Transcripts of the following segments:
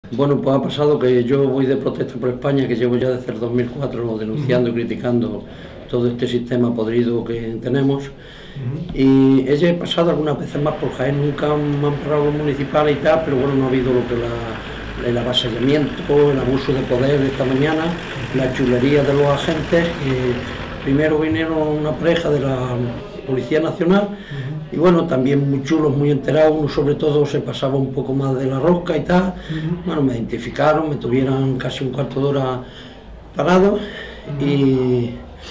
Bueno, pues ha pasado que yo voy de protesta por España, que llevo ya desde el 2004 denunciando y criticando todo este sistema podrido que tenemos. Y he pasado algunas veces más por Jaén, nunca me han parado los municipales y tal, pero bueno, no ha habido lo que el avasallamiento, el abuso de poder de esta mañana, la chulería de los agentes, que primero vinieron una pareja de la Policía Nacional, y bueno, también muy chulos, muy enterados, uno sobre todo se pasaba un poco más de la rosca y tal. Bueno, me identificaron, me tuvieron casi un cuarto de hora parado y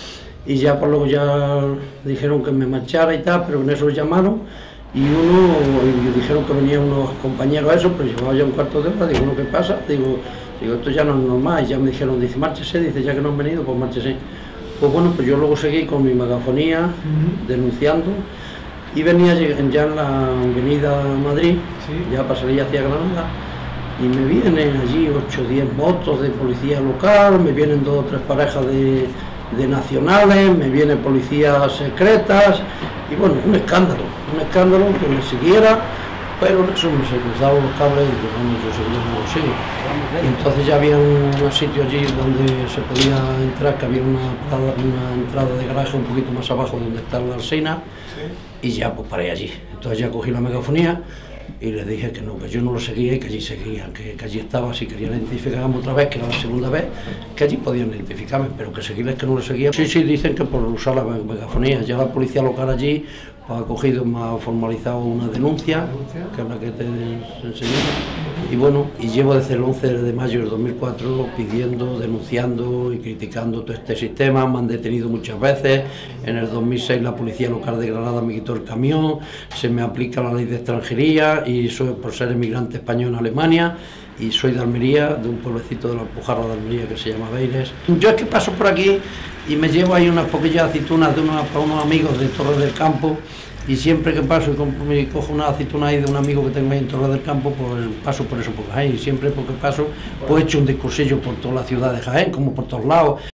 ya por luego ya dijeron que me marchara y tal, pero en eso llamaron y dijeron que venían unos compañeros a eso, pero llevaba ya un cuarto de hora. Digo, ¿no, qué pasa? Digo, esto ya no es normal. Y ya me dijeron, dice, márchese, dice, ya que no han venido, pues márchese. Pues bueno, pues yo luego seguí con mi megafonía denunciando y venía ya en la avenida Madrid, ya pasaría hacia Granada, y me vienen allí 8 o 10 motos de policía local, me vienen 2 o 3 parejas de nacionales, me vienen policías secretas, y bueno, un escándalo que me siguiera, pero en eso me se cruzaban los cables y digo, bueno, yo no lo sigo. Y entonces ya había un sitio allí donde se podía entrar, que había una entrada de garaje un poquito más abajo donde está la Alsina, y ya pues paré allí. Entonces ya cogí la megafonía y les dije que no, que yo no lo seguía y que allí seguían, que allí estaba, si querían identificarme otra vez, que era la segunda vez, que allí podían identificarme, pero que seguirles que no lo seguía. Sí, dicen que por usar la megafonía. Ya la policía local allí pues, ha cogido, me ha formalizado una denuncia, que es la que te enseñé, y bueno, y llevo desde el 11 de mayo del 2004 pidiendo, denunciando y criticando todo este sistema. Me han detenido muchas veces. En el 2006 la policía local de Granada me quitó el camión, se me aplica la ley de extranjería y soy por ser emigrante español en Alemania, y soy de Almería, de un pueblecito de la Alpujarra de Almería que se llama Beires. Yo es que paso por aquí y me llevo ahí unas poquillas aceitunas para unos amigos de Torre del Campo, y siempre que paso y me cojo una aceituna ahí de un amigo que tengo ahí en Torre del Campo, pues paso por eso por Jaén, y siempre porque paso pues he hecho un discursillo por toda la ciudad de Jaén, como por todos lados.